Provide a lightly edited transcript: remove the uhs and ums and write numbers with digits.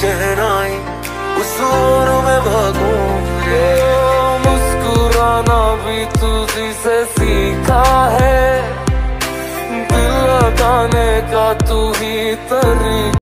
शहनाई उस ओर में भागूंगे। मुस्कुराना भी तुझी से सीखा है, दिल लगाने का तू ही तरीका।